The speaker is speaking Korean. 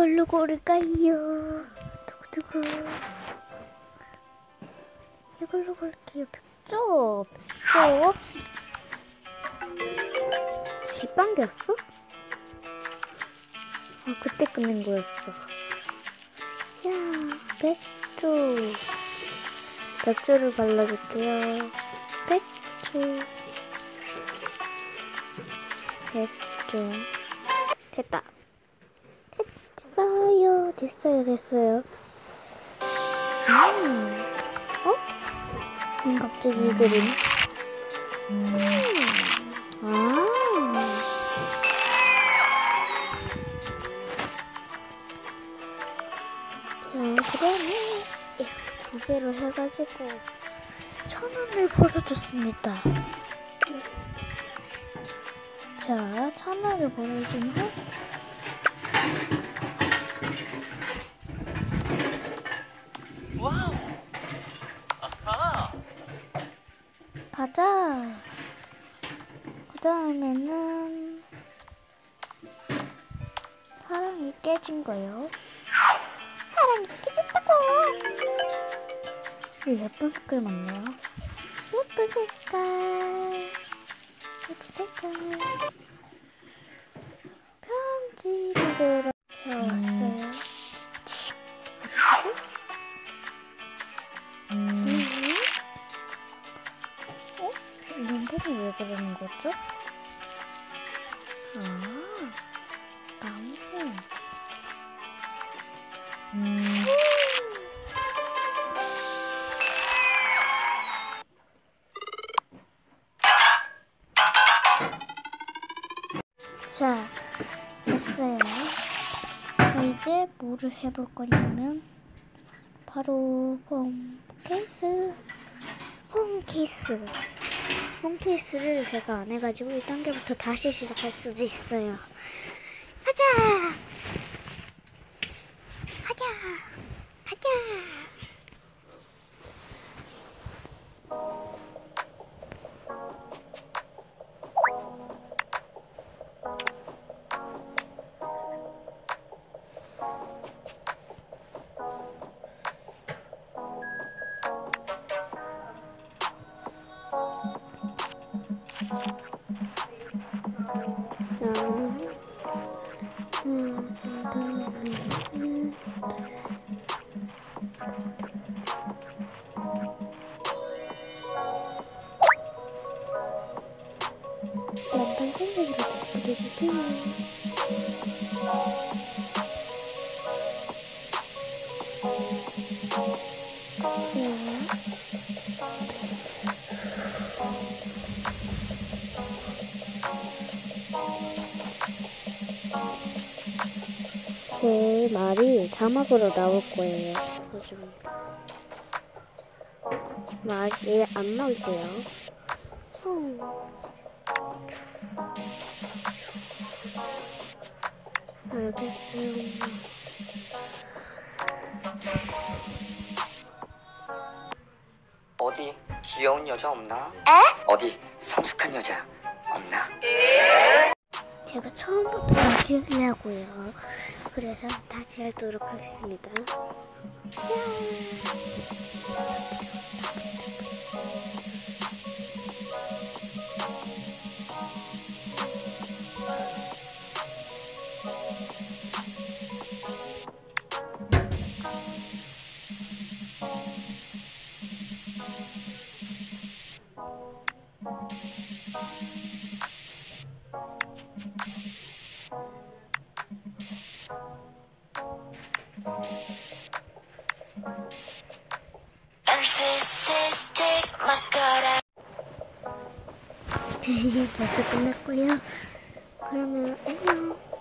뭘로 고를까요? 두구두구. 이걸로 고를게요. 백조. 다시 빵겼어? 아, 그때 끝낸 거였어. 야, 백조를 발라줄게요. 백조. 됐다. 됐어요. 갑자기 이 그림. 자, 그러면 이렇게 2배로 해가지고 1,000원을 벌어줬습니다. 자, 1,000원을 벌어주면 와우. 아하. 가자. 그 다음에는 사랑이 깨진 거요. 사랑이 깨졌다고. 이거 예쁜 색깔 맞네요. 예쁜 색깔. 편지를 들어. 자, 왔어요. 이런데는 왜 그러는 거죠? 나무. 자, 됐어요. 자, 이제 뭐를 해볼 거냐면 바로 홈케이스를 제가 안 해가지고 1단계부터 다시 시작할 수도 있어요. 가자. 제 말이 자막으로 나올 거예요. 요즘 말이 안 나올게요. 알겠어요. 어디 귀여운 여자 없나? 어디 성숙한 여자 없나? 제가 처음부터 하려고요. 그래서 다시 하도록 하겠습니다. 벌써 끝났고요. 그러면 안녕.